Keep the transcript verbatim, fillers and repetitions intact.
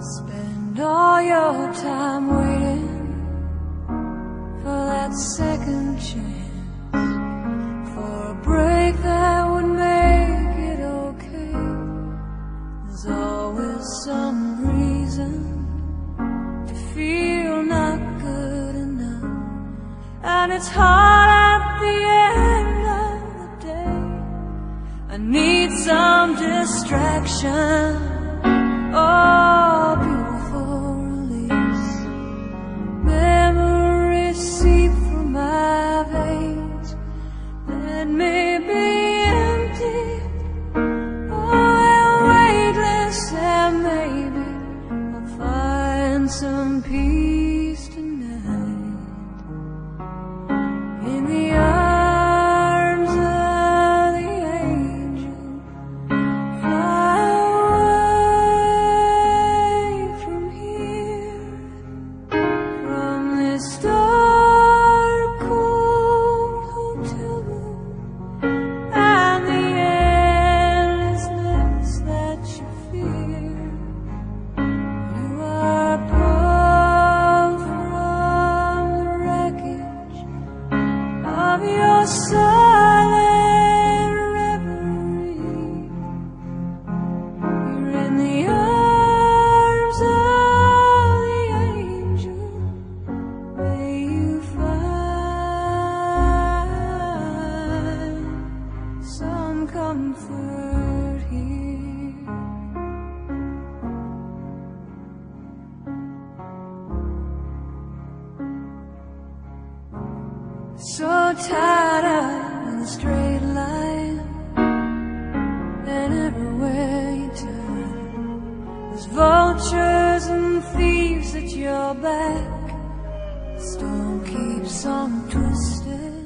Spend all your time waiting for that second chance, for a break that would make it okay. There's always some reason to feel not good enough, and it's hard at the end of the day. I need some distraction, oh, beautiful release. Memories seep through my veins. Let me be empty, oh, and weightless, and maybe I'll find some peace tonight in the arms of the angel. Fly away from here, from this dark, cold hotel room, and the endlessness that you fear. You are pulled from the wreckage of your silent reverie. You're in the arms of the angel. May you find some comfort here. So tied up in a straight line, and everywhere you turn, there's vultures and thieves at your back. The storm keeps on twisted,